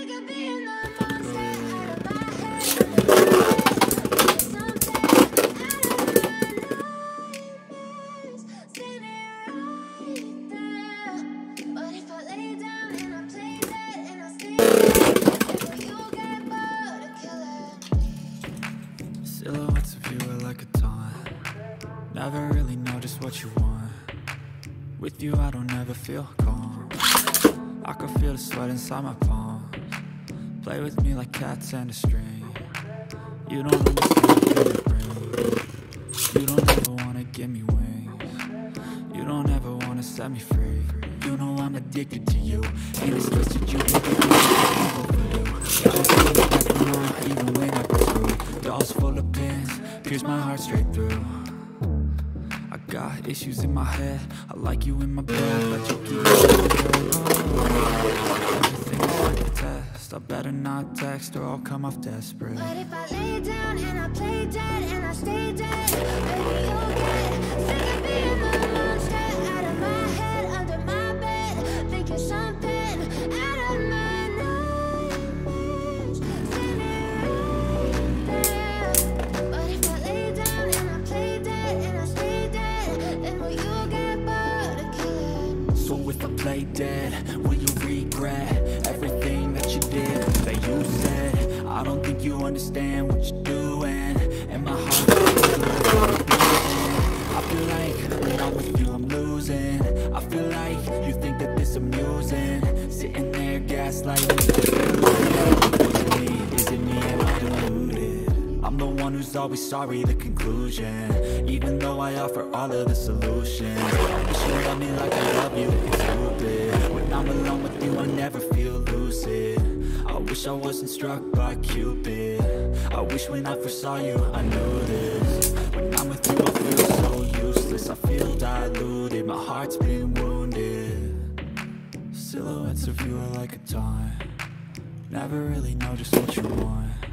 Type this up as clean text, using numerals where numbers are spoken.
Silhouettes of you are like a taunt. Never really know just what you want. With you I don't ever feel calm. I can feel the sweat inside my palms. Play with me like cats and a string. You don't understand the ring. You don't ever wanna give me wings. You don't ever wanna set me free. You know I'm addicted to you. And it's twisted you can get me even when I pursue. Dolls full of pins, pierce my heart straight through. I got issues in my head. I like you in my bed, but you keep everything is like a test. I better not text or I'll come off desperate. But if I lay down and I play dead and I stay dead, baby you'll get sick of being the monster out of my head, under my bed. Think you're something out of my nightmares. See me right there. But if I lay down and I play dead and I stay dead, then will you get bored of killing? So if I play dead, will you regret everything that you did, that you said? I don't think you understand what you're doing, and my heart I feel like when I'm with you I'm losing. I feel like you think that this amusing, sitting there gaslighting. Is it me, am I deluded? I'm the one who's always sorry, the conclusion, even though I offer all of the solutions. I wish you love me like I love you, it's stupid. When I'm alone with you I never feel lucid. I wish I wasn't struck by Cupid. I wish when I first saw you I knew this. When I'm with you I feel so useless. I feel diluted, my heart's been wounded. Silhouettes of you are like a taunt. Never really know just what you want.